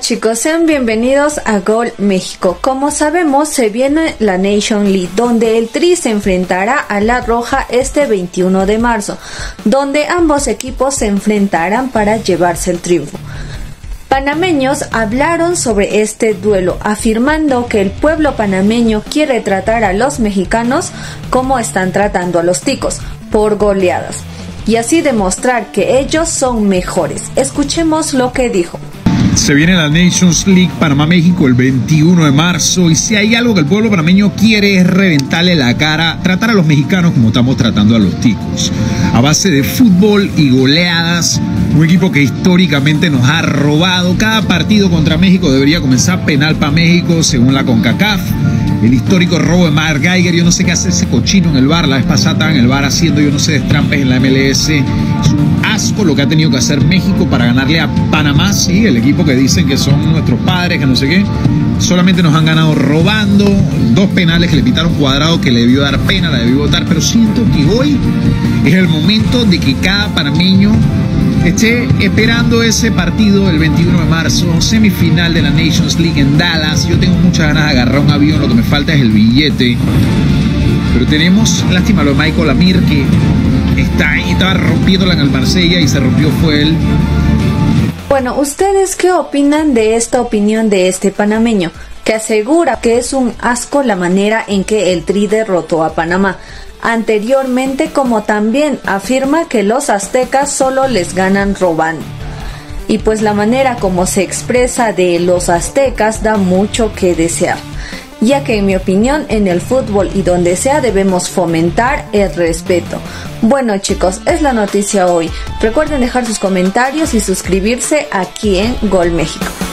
chicos, sean bienvenidos a Gol México. Como sabemos, se viene la Nation League, donde el Tri se enfrentará a la Roja este 21 de marzo, donde ambos equipos se enfrentarán para llevarse el triunfo. Panameños hablaron sobre este duelo, afirmando que el pueblo panameño quiere tratar a los mexicanos como están tratando a los ticos, por goleadas, y así demostrar que ellos son mejores. Escuchemos lo que dijo. Se viene la Nations League Panamá-México el 21 de marzo y si hay algo que el pueblo panameño quiere es reventarle la cara, tratar a los mexicanos como estamos tratando a los ticos. A base de fútbol y goleadas, un equipo que históricamente nos ha robado. Cada partido contra México debería comenzar penal para México según la CONCACAF. El histórico robo de Mark Geiger, yo no sé qué hace ese cochino en el bar. La vez pasada estaba en el bar haciendo, yo no sé, destrampes en la MLS. Es un asco lo que ha tenido que hacer México para ganarle a Panamá, sí, el equipo que dicen que son nuestros padres, que no sé qué. Solamente nos han ganado robando, 2 penales que le pitaron Cuadrado, que le debió dar pena, la debió votar. Pero siento que hoy es el momento de que cada panameño esté esperando ese partido el 21 de marzo, semifinal de la Nations League en Dallas. Yo tengo muchas ganas de agarrar un avión, lo que me falta es el billete. Pero tenemos, lástima lo de Michael Amir, que está ahí, estaba rompiéndola en el Marsella y se rompió fue él. Bueno, ¿ustedes qué opinan de esta opinión de este panameño, que asegura que es un asco la manera en que el Tri derrotó a Panamá anteriormente, como también afirma que los aztecas solo les ganan robando? Y pues la manera como se expresa de los aztecas da mucho que desear, ya que en mi opinión en el fútbol y donde sea debemos fomentar el respeto. Bueno chicos, es la noticia hoy. Recuerden dejar sus comentarios y suscribirse aquí en Gol México.